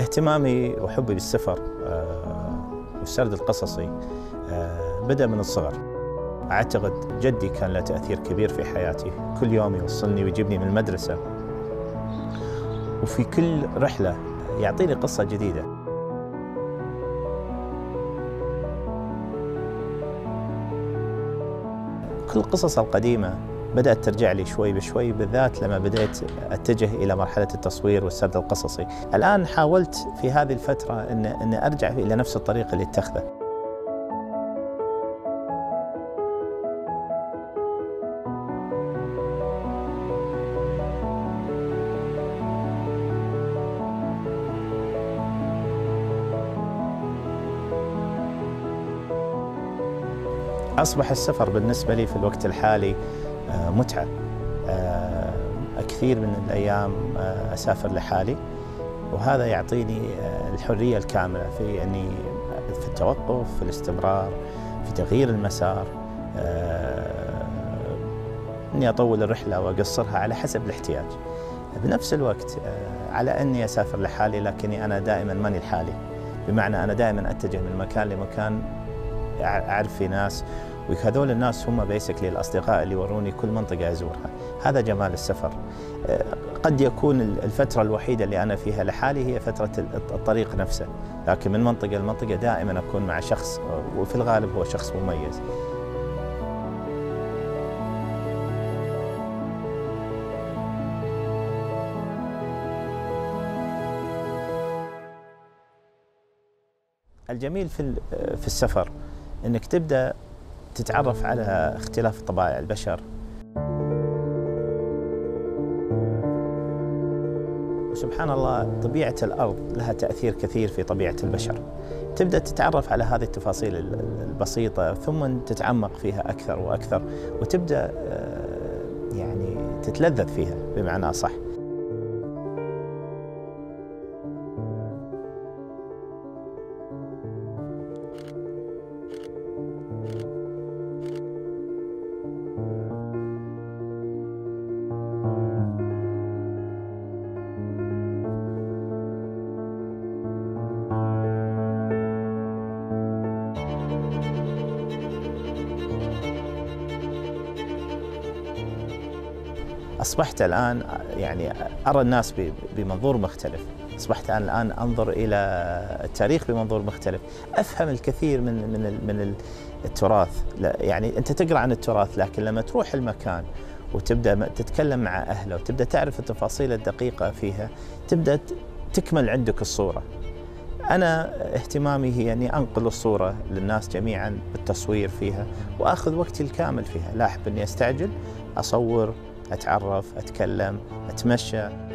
اهتمامي وحبي بالسفر والسرد القصصي بدأ من الصغر. أعتقد جدي كان له تأثير كبير في حياتي، كل يوم يوصلني ويجيبني من المدرسة، وفي كل رحلة يعطيني قصة جديدة. كل القصص القديمة بدأت ترجع لي شوي بشوي، بالذات لما بدأت أتجه إلى مرحلة التصوير والسرد القصصي. الآن حاولت في هذه الفترة أن أرجع إلى نفس الطريق اللي اتخذه. أصبح السفر بالنسبة لي في الوقت الحالي متعة. كثير من الأيام أسافر لحالي، وهذا يعطيني الحرية الكاملة في أني في التوقف، في الاستمرار، في تغيير المسار، أني أطول الرحلة وأقصرها على حسب الاحتياج. بنفس الوقت على أني أسافر لحالي، لكني أنا دائما ماني لحالي، بمعنى أنا دائما أتجه من مكان لمكان، أعرف في ناس، وهذول الناس هم بيسكلي الأصدقاء اللي يوروني كل منطقة أزورها. هذا جمال السفر. قد يكون الفترة الوحيدة اللي أنا فيها لحالي هي فترة الطريق نفسه، لكن من منطقة لمنطقة دائما أكون مع شخص، وفي الغالب هو شخص مميز. الجميل في السفر أنك تبدأ تتعرف على اختلاف طبائع البشر، وسبحان الله طبيعة الأرض لها تأثير كثير في طبيعة البشر. تبدأ تتعرف على هذه التفاصيل البسيطة، ثم تتعمق فيها أكثر وأكثر، وتبدأ يعني تتلذذ فيها بمعنى أصح. أصبحت الآن يعني أرى الناس بمنظور مختلف. أصبحت الآن أنظر إلى التاريخ بمنظور مختلف، أفهم الكثير من التراث. يعني أنت تقرأ عن التراث، لكن لما تروح المكان وتبدأ تتكلم مع أهله وتبدأ تعرف التفاصيل الدقيقة فيها، تبدأ تكمل عندك الصورة. أنا اهتمامي هي أني أنقل الصورة للناس جميعا بالتصوير فيها، وأخذ وقتي الكامل فيها. لا أحب أني أستعجل، أصور، أتعرف، أتكلم، أتمشى.